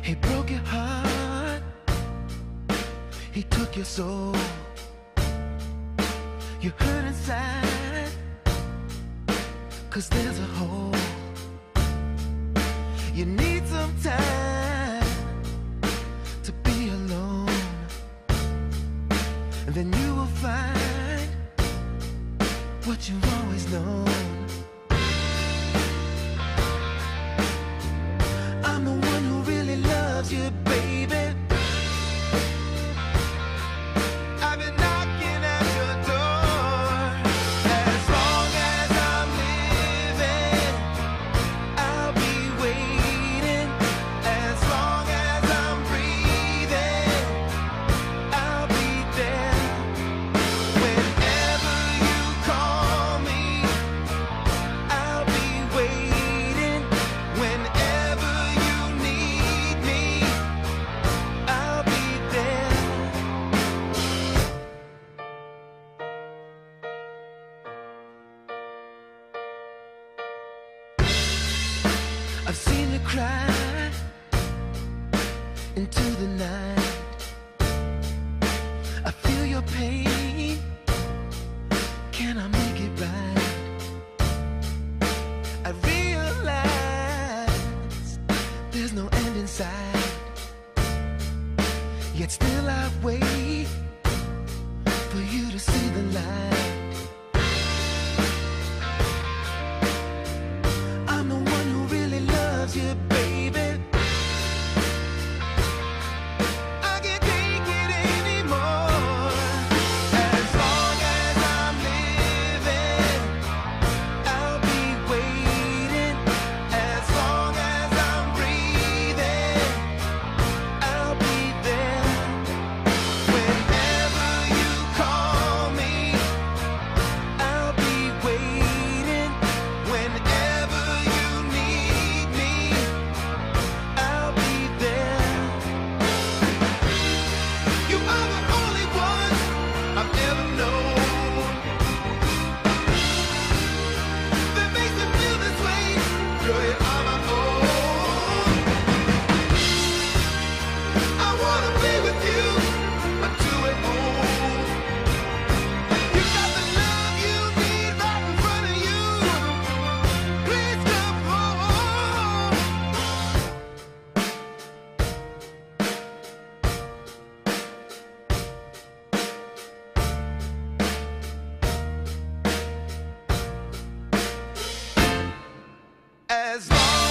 He broke your heart, he took your soul. You hurt inside, 'cause there's a hole. You need some time to be alone, and then you will find what you've always known. I'm the one who really loves you, baby. I've been knocking at your door. As long as I'm living, I'll be waiting. As long as I'm breathing, I'll be there. Whenever you call me, I'll be waiting. Whenever you need me, I'll be there. I've seen you cry into the night. I feel your pain. Can I make it right? I realize there's no end in sight, yet still I wait for you to see the light. I'm the one who really loves you, baby. I can't take it anymore. As long as I'm living, I'll be waiting. As long as I'm breathing, I'll be there. Whenever you call me, I'll be waiting. Whenever you need me, I'll be there. You are the only one I've ever known that makes me feel this way. Girl, you are my own. I wanna be with you until we're old. You got the love you need right in front of you. Please come home. As long